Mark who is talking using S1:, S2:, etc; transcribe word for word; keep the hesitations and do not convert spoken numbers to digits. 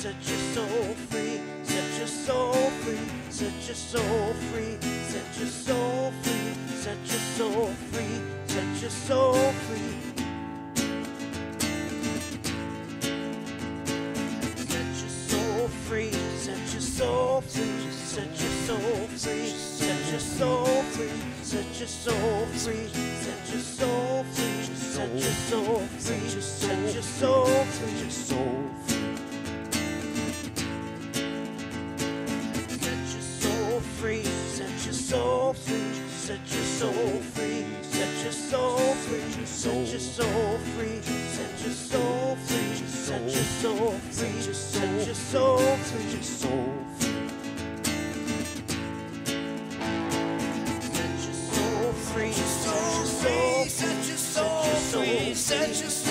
S1: set your soul free, set your soul free, set your soul free, set your soul free, set your soul free, set your soul free. Free, set your soul free, set your soul free, set your soul free, set your soul free, set your soul free, set your soul free, set your soul free, set your soul free, set your soul free, set your soul free, set your soul free, set your soul free, set your soul free, set your soul free, set your soul free, set your soul free, set your soul free, set your soul free, set your soul free, set your